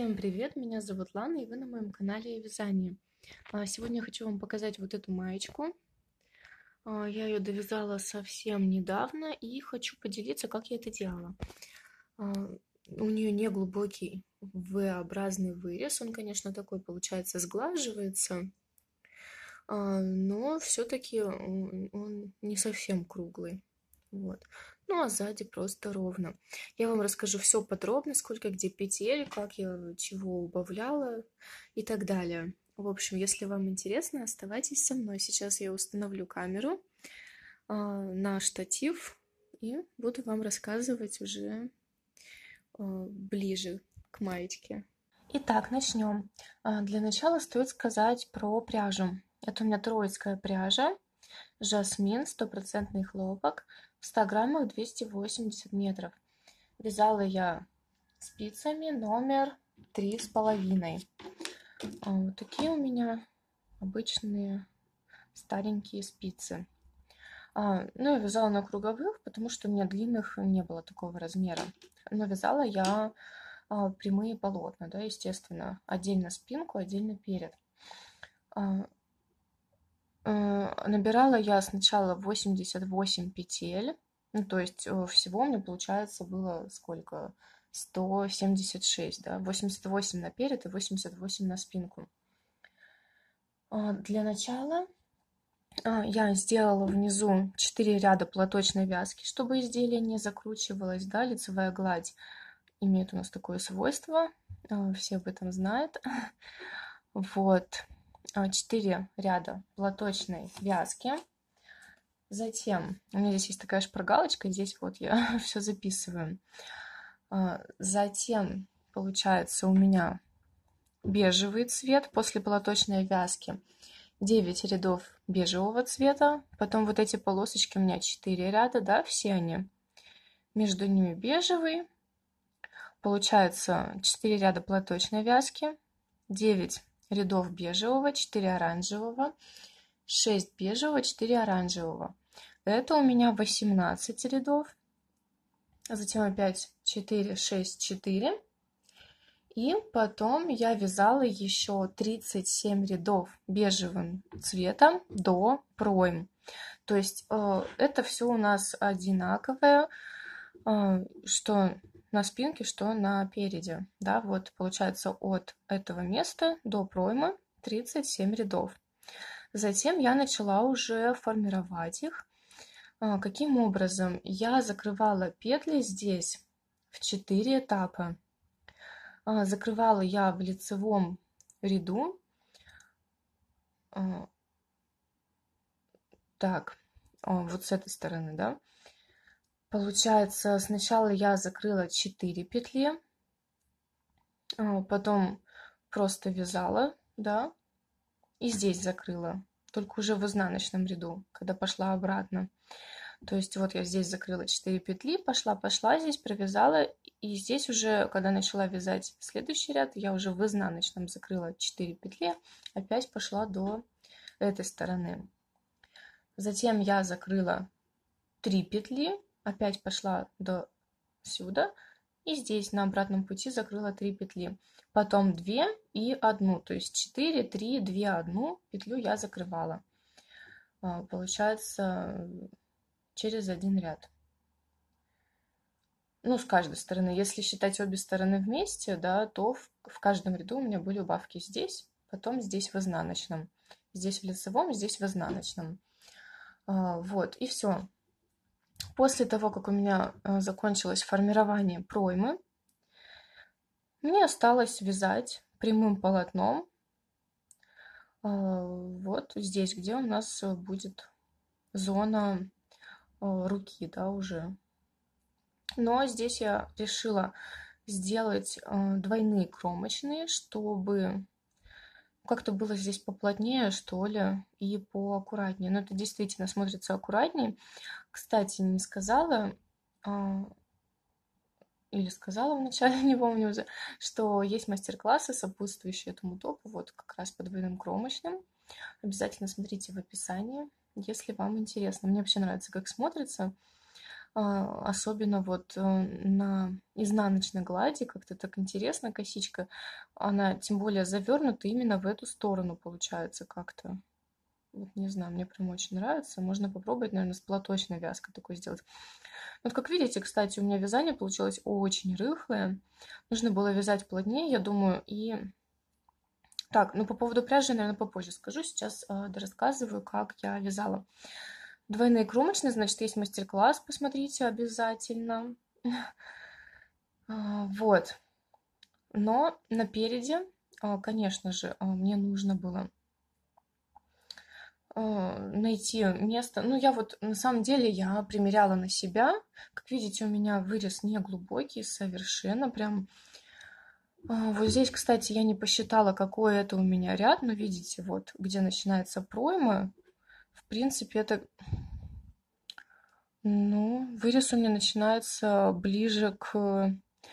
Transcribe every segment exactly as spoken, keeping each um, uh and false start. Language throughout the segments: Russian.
Всем привет, меня зовут Лана, и вы на моем канале Вязание. А, Сегодня я хочу вам показать вот эту маечку. А, Я ее довязала совсем недавно и хочу поделиться, как я это делала. А, У нее не глубокий V-образный вырез, он, конечно, такой получается, сглаживается, а, но все-таки он, он не совсем круглый. Вот. Ну а сзади просто ровно. Я вам расскажу все подробно, сколько где петель, как я чего убавляла и так далее. В общем, если вам интересно, оставайтесь со мной. Сейчас я установлю камеру а, на штатив и буду вам рассказывать уже а, ближе к маечке. Итак, начнем. А, Для начала стоит сказать про пряжу. Это у меня троицкая пряжа, жасмин, стопроцентный хлопок, в ста граммах двести восемьдесят метров. Вязала я спицами номер три с половиной. Вот такие у меня обычные старенькие спицы. А, ну, я вязала на круговых, потому что у меня длинных не было такого размера. Но вязала я а, прямые полотна, да, естественно. Отдельно спинку, отдельно перед. А, а, набирала я сначала восемьдесят восемь петель. Ну, то есть всего у меня, получается, было сколько? сто семьдесят шесть, да? восемьдесят восемь на перед и восемьдесят восемь на спинку. А, для начала я сделала внизу четыре ряда платочной вязки, чтобы изделие не закручивалось, да, лицевая гладь имеет у нас такое свойство, все об этом знают. Вот, четыре ряда платочной вязки. Затем у меня здесь есть такая шпаргалочка, здесь вот я все записываю. Затем получается у меня бежевый цвет после платочной вязки. девять рядов бежевого цвета, потом вот эти полосочки у меня четыре ряда, да, все они, между ними бежевый, получается четыре ряда платочной вязки, девять рядов бежевого, четыре оранжевого, шесть бежевого, четыре оранжевого. Это у меня восемнадцать рядов, затем опять четыре, шесть, четыре. И потом я вязала еще тридцать семь рядов бежевым цветом до пройм. То есть э, это все у нас одинаковое, э, что на спинке, что на переде. Да, вот получается от этого места до проймы тридцать семь рядов. Затем я начала уже формировать их. Э, каким образом? Я закрывала петли здесь в четыре этапа. Закрывала я в лицевом ряду. Так, вот с этой стороны, да. Получается, сначала я закрыла четыре петли, потом просто вязала, да, и здесь закрыла, только уже в изнаночном ряду, когда пошла обратно. То есть вот я здесь закрыла четыре петли, пошла, пошла, здесь провязала, и здесь уже, когда начала вязать следующий ряд, я уже в изнаночном закрыла четыре петли, опять пошла до этой стороны. Затем я закрыла три петли, опять пошла до сюда, и здесь на обратном пути закрыла три петли. Потом две и одну, то есть четыре, три, две, одну петлю я закрывала. Получается, через один ряд. Ну, с каждой стороны. Если считать обе стороны вместе, да, то в, в каждом ряду у меня были убавки здесь, потом здесь в изнаночном. Здесь в лицевом, здесь в изнаночном. А, вот, и все. После того, как у меня а, закончилось формирование проймы, мне осталось вязать прямым полотном а, вот здесь, где у нас будет зона руки, да, уже. Но здесь я решила сделать двойные кромочные, чтобы как-то было здесь поплотнее, что ли, и поаккуратнее. Но это действительно смотрится аккуратнее. Кстати, не сказала, или сказала вначале, не помню уже, что есть мастер-классы, сопутствующие этому топу, вот как раз по двойным кромочным. Обязательно смотрите в описании, если вам интересно. Мне вообще нравится, как смотрится. А, особенно вот э, на изнаночной глади как-то так интересно косичка. Она тем более завернута именно в эту сторону получается как-то. Вот не знаю, мне прям очень нравится. Можно попробовать, наверное, с платочной вязкой такой сделать. Вот как видите, кстати, у меня вязание получилось очень рыхлое. Нужно было вязать плотнее, я думаю, и... Так, ну по поводу пряжи, наверное, попозже скажу. Сейчас э, рассказываю, как я вязала. Двойные кромочные, значит, есть мастер-класс, посмотрите обязательно. А, Вот. Но напереди, а, конечно же, а, мне нужно было а, найти место. Ну, я вот, на самом деле, я примеряла на себя. Как видите, у меня вырез не глубокий, совершенно прям. А, Вот здесь, кстати, я не посчитала, какой это у меня ряд, но видите, вот, где начинается пройма. В принципе, это, ну, вырез у меня начинается ближе к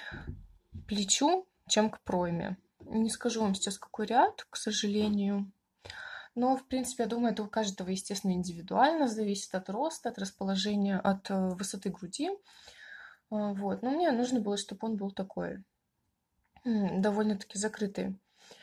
плечу, чем к пройме. Не скажу вам сейчас, какой ряд, к сожалению. Но, в принципе, я думаю, это у каждого, естественно, индивидуально, зависит от роста, от расположения, от э, высоты груди. А, Вот. Но мне нужно было, чтобы он был такой, м, довольно-таки закрытый.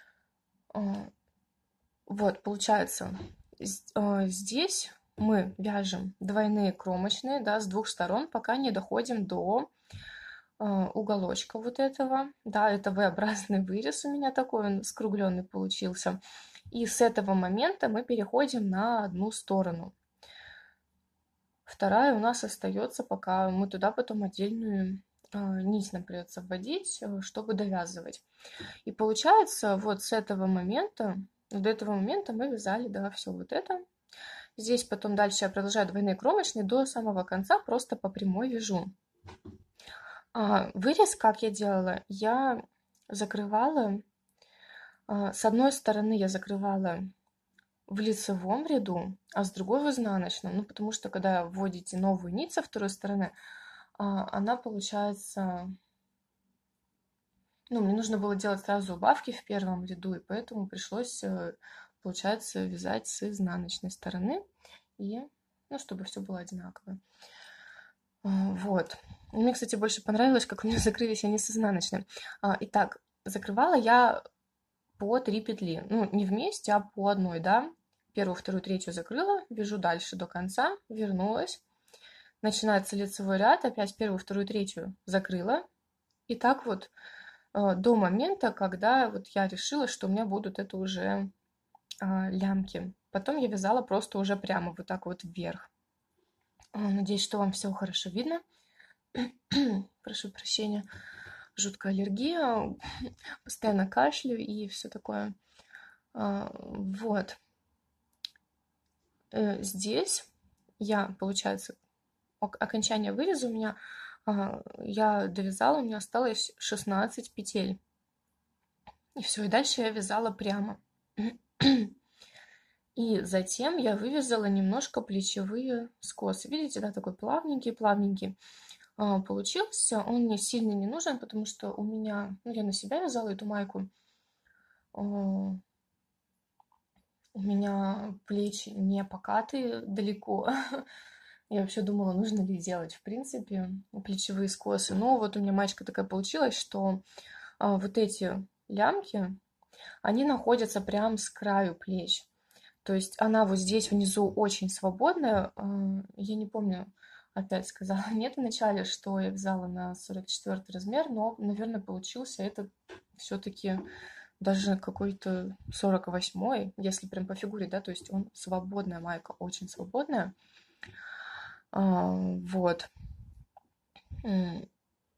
А, Вот, получается, з- а, здесь мы вяжем двойные кромочные, да, с двух сторон, пока не доходим до а, уголочка вот этого. Да, это V-образный вырез у меня такой, он скругленный получился. И с этого момента мы переходим на одну сторону. Вторая у нас остается, пока мы туда потом отдельную а, нить нам придется вводить, э, чтобы довязывать. И получается, вот с этого момента, до этого момента мы вязали, да, все вот это. Здесь потом дальше я продолжаю двойные кромочные до самого конца, просто по прямой вяжу. А, вырез, как я делала, я закрывала, а, с одной стороны я закрывала в лицевом ряду, а с другой в изнаночном. Ну, потому что, когда вводите новую нить со второй стороны, а, она получается... Ну, мне нужно было делать сразу убавки в первом ряду, и поэтому пришлось, э, получается, вязать с изнаночной стороны, и, ну, чтобы все было одинаково. А, Вот. Мне, кстати, больше понравилось, как у меня закрылись они с изнаночной. А, Итак, закрывала я по три петли. Ну, не вместе, а по одной, да. Первую, вторую, третью закрыла, вяжу дальше до конца, вернулась. Начинается лицевой ряд, опять первую, вторую, третью закрыла. И так вот э, до момента, когда вот я решила, что у меня будут это уже а, лямки. Потом я вязала просто уже прямо вот так вот вверх. А, Надеюсь, что вам все хорошо видно. Прошу прощения, жуткая аллергия, постоянно кашляю и все такое. А, Вот. Э, Здесь я, получается, ок- окончание выреза у меня, а, я довязала, у меня осталось шестнадцать петель. И все, и дальше я вязала прямо. И затем я вывязала немножко плечевые скосы. Видите, да, такой плавненький, плавненький а, получился. Он мне сильно не нужен, потому что у меня, ну, я на себя вязала эту майку. А, У меня плечи не покатые далеко. Я вообще думала, нужно ли делать, в принципе, плечевые скосы. Но вот у меня маечка такая получилась, что а, вот эти лямки, они находятся прям с краю плеч. То есть она вот здесь внизу очень свободная. А, Я не помню, опять сказала нет в начале, что я вязала на сорок четвёртый размер, но, наверное, получился этот все-таки даже какой-то сорок восьмой, если прям по фигуре, да, то есть он свободная майка, очень свободная. А, Вот. М,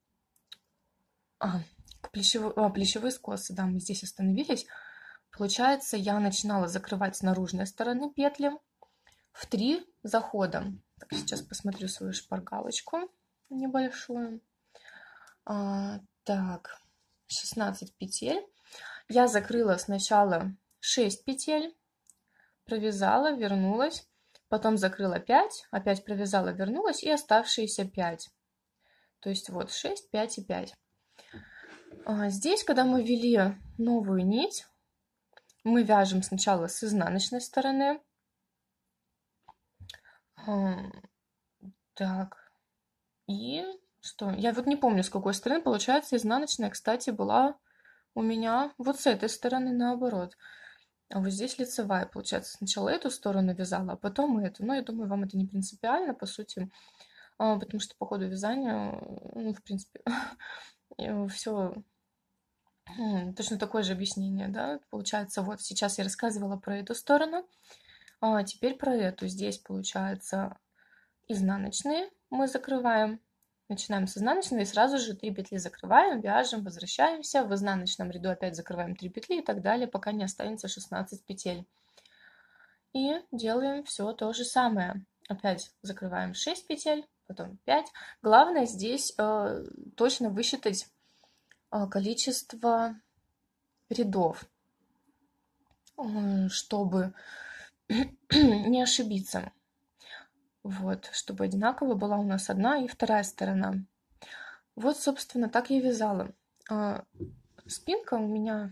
А, к плечево- а, плечевые скосы, да, мы здесь остановились. Получается, я начинала закрывать с наружной стороны петли в три захода. Так, сейчас посмотрю свою шпаргалочку небольшую. А, так, шестнадцать петель. Я закрыла сначала шесть петель, провязала, вернулась, потом закрыла пять, опять провязала, вернулась и оставшиеся пять. То есть вот шесть, пять и пять. А здесь, когда мы ввели новую нить, мы вяжем сначала с изнаночной стороны. Так, И что? Я вот не помню, с какой стороны. Получается, изнаночная, кстати, была у меня вот с этой стороны наоборот. А вот здесь лицевая, получается. Сначала эту сторону вязала, а потом эту. Но я думаю, вам это не принципиально, по сути, а, потому что по ходу вязания, ну, в принципе, все точно такое же объяснение, да. Получается, вот сейчас я рассказывала про эту сторону, а теперь про эту. Здесь, получается, изнаночные мы закрываем. Начинаем с изнаночной и сразу же три петли закрываем, вяжем, возвращаемся. В изнаночном ряду опять закрываем три петли и так далее, пока не останется шестнадцать петель. И делаем все то же самое. Опять закрываем шесть петель, потом пять. Главное здесь э, точно высчитать э, количество рядов, э, чтобы не ошибиться. Вот, чтобы одинаково была у нас одна и вторая сторона. Вот, собственно, так я вязала. А, спинка у меня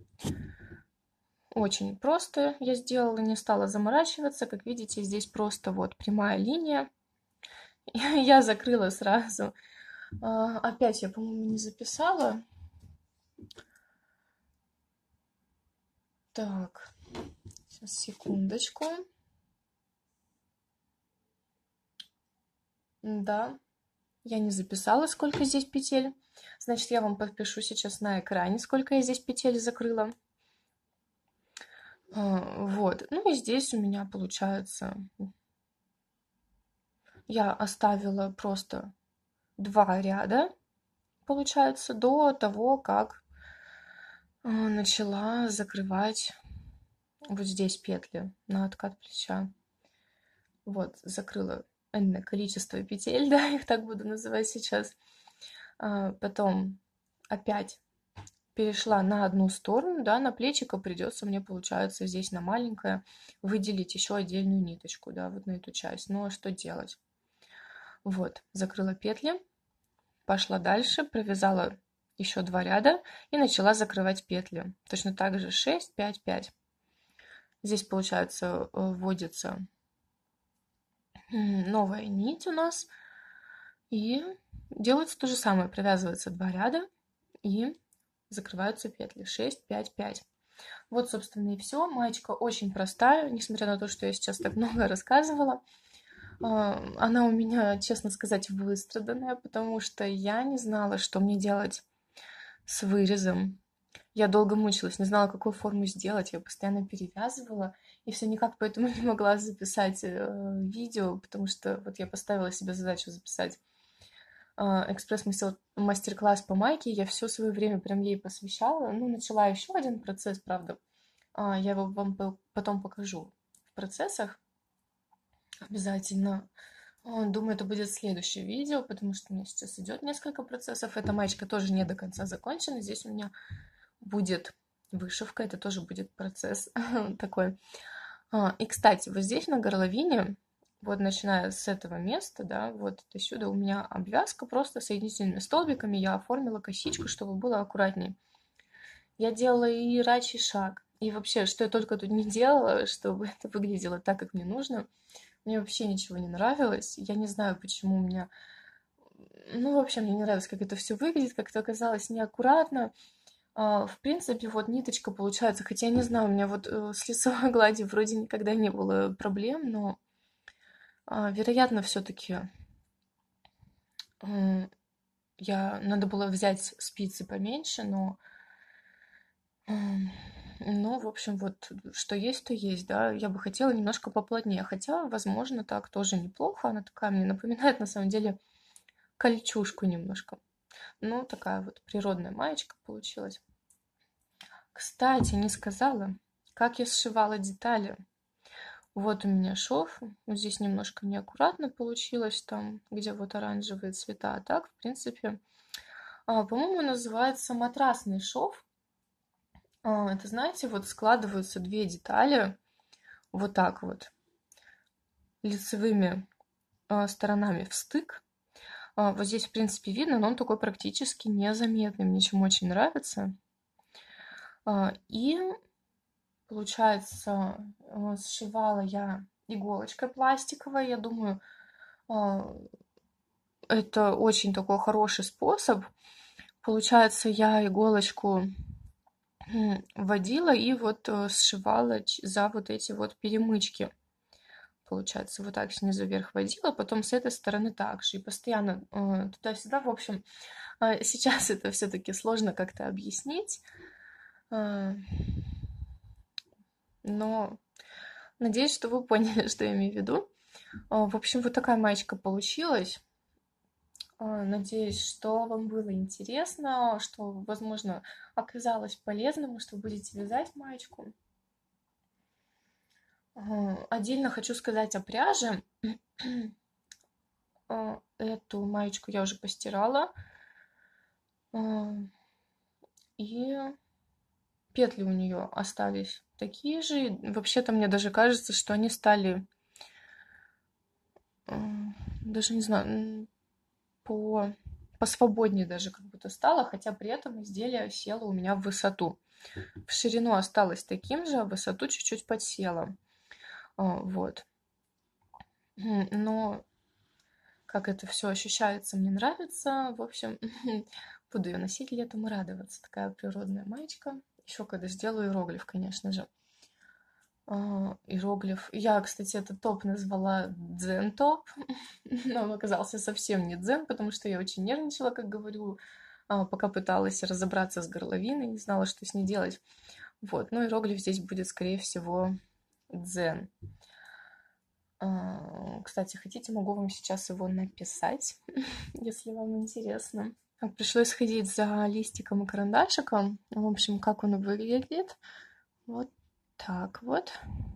очень просто я сделала, не стала заморачиваться. Как видите, здесь просто вот прямая линия. Я закрыла сразу. А, опять я, по-моему, не записала. Так, сейчас, секундочку. Да, я не записала, сколько здесь петель. Значит, я вам подпишу сейчас на экране, сколько я здесь петель закрыла. Вот, ну и здесь у меня получается, я оставила просто два ряда, получается, до того, как начала закрывать вот здесь петли на откат плеча. Вот, закрыла энное количество петель, да, их так буду называть сейчас. Потом опять перешла на одну сторону, да, на плечико придется мне, получается, здесь на маленькое выделить еще отдельную ниточку, да, вот на эту часть. Ну, а что делать? Вот, закрыла петли, пошла дальше, провязала еще два ряда и начала закрывать петли. Точно так же шесть, пять, пять. Здесь, получается, вводится новая нить у нас, и делается то же самое. Провязывается два ряда и закрываются петли. шесть, пять, пять. Вот, собственно, и все. Маечка очень простая, несмотря на то, что я сейчас так много рассказывала. Она у меня, честно сказать, выстраданная, потому что я не знала, что мне делать с вырезом. Я долго мучилась, не знала, какую форму сделать. Я постоянно перевязывала и все никак поэтому не могла записать э, видео, потому что вот я поставила себе задачу записать э, экспресс-мастер-класс по майке. Я все свое время прям ей посвящала. Ну, начала еще один процесс, правда. А, я его вам потом покажу в процессах обязательно. Думаю, это будет следующее видео, потому что у меня сейчас идет несколько процессов. Эта маечка тоже не до конца закончена. Здесь у меня будет вышивка, это тоже будет процесс такой. И, кстати, вот здесь на горловине, вот начиная с этого места, да, вот отсюда у меня обвязка просто соединительными столбиками. Я оформила косичку, чтобы было аккуратнее. Я делала и рачий шаг, и вообще, что я только тут не делала, чтобы это выглядело так, как мне нужно. Мне вообще ничего не нравилось. Я не знаю, почему у меня... Ну, вообще, мне не нравилось, как это все выглядит, как это оказалось неаккуратно. В принципе, вот ниточка получается, хотя я не знаю, у меня вот с лицевой гладью вроде никогда не было проблем, но, вероятно, все-таки я... надо было взять спицы поменьше, но... Ну, в общем, вот что есть, то есть, да. Я бы хотела немножко поплотнее, хотя, возможно, так тоже неплохо. Она такая мне напоминает, на самом деле, кольчужку немножко. Ну, такая вот природная маечка получилась. Кстати, не сказала, как я сшивала детали. Вот у меня шов. Вот здесь немножко неаккуратно получилось, там, где вот оранжевые цвета. А так, в принципе, по-моему, называется матрасный шов. Это, знаете, вот складываются две детали вот так вот лицевыми сторонами в стык. Вот здесь, в принципе, видно, но он такой практически незаметный. Мне чем очень нравится. И, получается, сшивала я иголочкой пластиковой. Я думаю, это очень такой хороший способ. Получается, я иголочку вводила и вот сшивала за вот эти вот перемычки. Получается, вот так снизу вверх водила, потом с этой стороны также. И постоянно э, туда-сюда. В общем, э, сейчас это все-таки сложно как-то объяснить. Э, но надеюсь, что вы поняли, что я имею в виду. Э, в общем, вот такая маечка получилась. Э, надеюсь, что вам было интересно, что, возможно, оказалось полезным, что вы будете вязать маечку. Отдельно хочу сказать о пряже. Эту маечку я уже постирала. И петли у нее остались такие же. Вообще-то мне даже кажется, что они стали, даже не знаю, по посвободнее даже как будто стало, хотя при этом изделие село у меня в высоту. В ширину осталось таким же, а в высоту чуть-чуть подсело. Вот. Но как это все ощущается, мне нравится. В общем, буду ее носить летом и радоваться. Такая природная маечка. Еще когда сделаю иероглиф, конечно же. Иероглиф. Я, кстати, этот топ назвала дзен-топ, но он оказался совсем не дзен, потому что я очень нервничала, как говорю, пока пыталась разобраться с горловиной, не знала, что с ней делать. Вот, но иероглиф здесь будет, скорее всего, дзен. Кстати, хотите, могу вам сейчас его написать, если вам интересно. Пришлось сходить за листиком и карандашиком. В общем, как он выглядит. Вот так вот.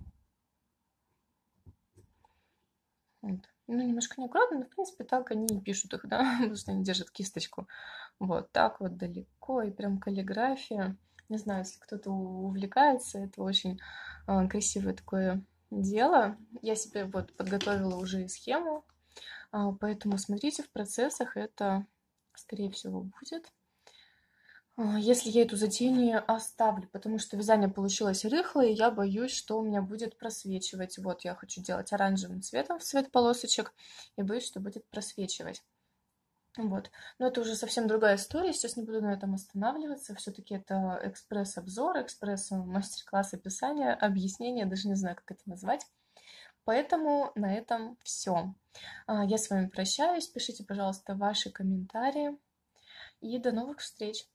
Вот. Ну, немножко неаккуратно, но, в принципе, так они и пишут их, да, потому что они держат кисточку. Вот так вот далеко, и прям каллиграфия. Не знаю, если кто-то увлекается, это очень э, красивое такое дело. Я себе вот подготовила уже и схему, э, поэтому смотрите в процессах, это, скорее всего, будет. Если я эту затею не оставлю, потому что вязание получилось рыхлое, я боюсь, что у меня будет просвечивать. Вот я хочу делать оранжевым цветом в цвет полосочек, и боюсь, что будет просвечивать. Вот. Но это уже совсем другая история, сейчас не буду на этом останавливаться. Все-таки это экспресс-обзор, экспресс-мастер-класс описания, объяснения, даже не знаю, как это назвать. Поэтому на этом все. Я с вами прощаюсь. Пишите, пожалуйста, ваши комментарии. И до новых встреч!